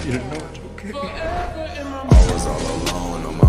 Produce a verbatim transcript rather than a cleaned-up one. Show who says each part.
Speaker 1: you to know it's okay.
Speaker 2: I was all alone on my